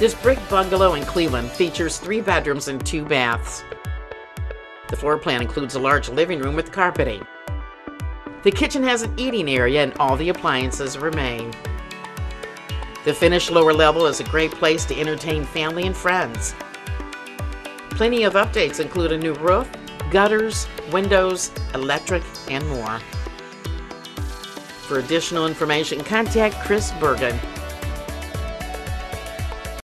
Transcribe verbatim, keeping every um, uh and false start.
This brick bungalow in Cleveland features three bedrooms and two baths. The floor plan includes a large living room with carpeting. The kitchen has an eating area and all the appliances remain. The finished lower level is a great place to entertain family and friends. Plenty of updates include a new roof, gutters, windows, electric, and more. For additional information, contact Chris Bergin